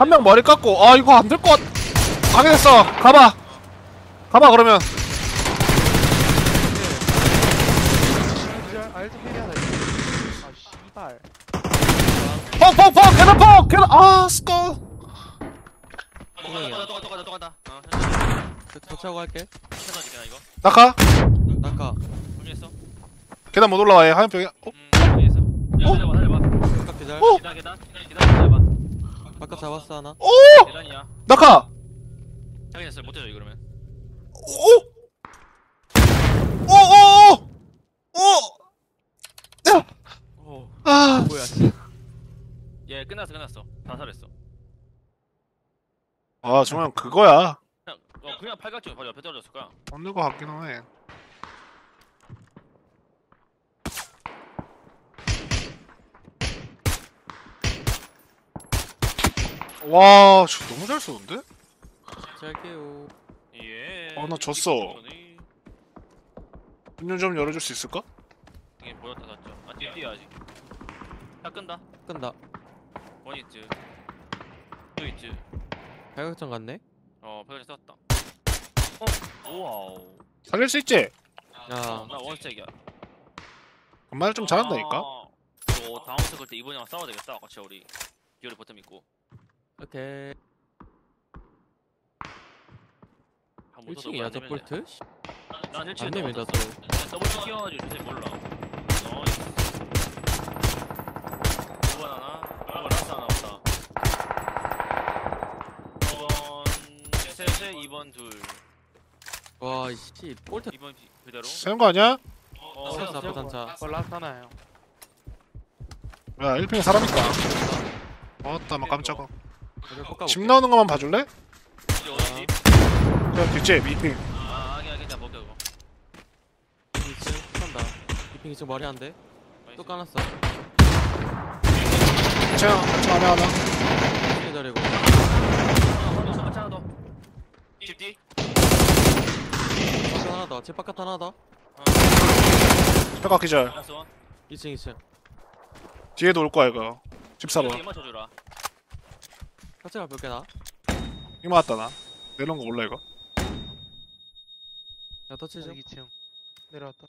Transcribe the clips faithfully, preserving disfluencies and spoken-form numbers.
한 명 머리 깎고. 아 이거 안 될 것 같. 가게 됐어. 가봐. 가봐 그러면. 알트 페리하다. 아 씨발. 퍽퍽퍽 계단 퍽 계단. 아 스컬. 또 간다 또 간다 또 간다. 어 도착하고 할게. 해가지고 이거. 낙하. 낙하. 분리했어. 계단 못 올라와. 얘 하얀병이. 어? 음 분리했어. 어? 살려봐 살려봐. 바깥 기절. 어? 계단 계단 계단 살려봐. 바깥 잡았어 하나. 오! 계단이야. 낙하. 확인했어. 못 해줘 이거 그러면. 오! 오! 오! 오! 야! 오. 아. 뭐야 씨. 얘 끝났어 끝났어. 다 살았어. 아 정말 그거야. 그냥 어 그냥 팔각정 바로 옆에 떨어졌을 거야. 없는 거 같긴 하네. 와, 저 너무 잘 쏘는데? 잘게요. 예. 아, 나 졌어. 문좀 좀 열어줄 수 있을까? 이게 보였다 졌죠. 아 뒤에 뛰어야지. 다 끈다. 끈다. 원히트. 투히트. 발각정 갔네. 어 팔각정 썼다. 어? 우와우. 살릴 수 있지? 야. 나 원스택이야. 정말 좀 잘한다니까? 너 다음 스클 때 이번이랑 싸워야 되겠다. 같이 우리 기어리 버텀 있고. 오케이. 한 일 층이야 저 볼트? 난 일 층에 안 됩니다 또. 더블 뛰어가지고 도저히 몰라. 나이스. 두 번 하나, 두 번 라스 하나 없다. 두 번 셋에 이 번 둘. 와 씨 볼트. 이 번 그대로. 세는 거 아니야? 어, 세웠어 앞에 단차. 그걸 라스트 하나요. 야, 일 핑에 사람 있다. 왔다, 막 깜짝아. 이걸 볶아볼게. 집 나오는 것만 봐줄래? 이제 어디 집? 저 뒷집, 이 핑. 아, 아니야, 그냥 먹여 그거. 이 층 쏜다. 이핑 이 층 머리 한 대. 또 까놨어. 자, 저 안에 하나. 기다리고. 하나 더, 하나 더. 집 뒤. 바깥 하나 더. 집 바깥 하나 더. 뼈가 기절. 라스 원. 이 층 이 층. 뒤에도 올 거야, 이거. 집 사봐. 이거 맞춰주라. 같이 가볼게 나. 이거 맞다, 나. 내려온 거 몰라, 이거. 야 터치 좀. 이 층 내려왔다.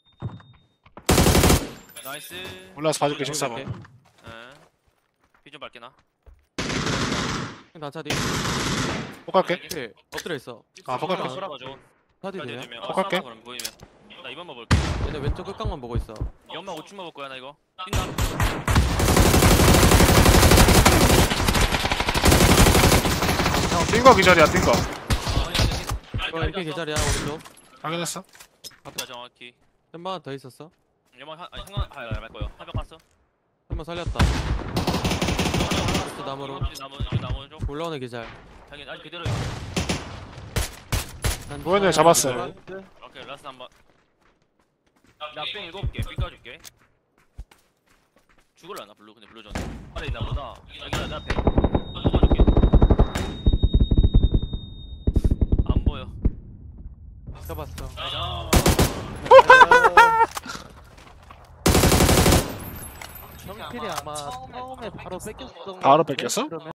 나이스. 올라와서 봐줄게, 집 사봐. 예. 피좀 밝게나. 형 단차 뒤. 꼭 갈게. 오케이. 엎드려 있어. 아, 폭 갈게. 쏘라봐줘. 파디 되냐? 꼭 갈게. 그럼 보이면. 나 이번만 볼게. 얘네 왼쪽 끝각만 보고 있어. 연막 오층만 볼 거야 나 이거. 뛴다. 형, 뛴거 기절이야, 뛴 거. 어, 아니, 어 이렇게 계좌리야 오른쪽. 확인했어? 앞에 정확히. 한 번 더 있었어. 연막 한 아니 상관 아니 말 거요. 한명 봤어. 한 번 살렸다. 또 나무로. 나무 여기 나무 쪽. 올라오는 계좌. 자기 아직 그대로. 보현이 잡았어요. 오케이 라스트 한 번. 나뺑 일곱 개 삐까줄게. 죽을라나 블루 근데 블루 전. 아래 있나 보다. 여기다 나 배. 뽑아줄게. 안 보여. 잡았어. 아. 형필이 아마 처음에 바로 뺏겼던 바로 뺏겼어? 그러면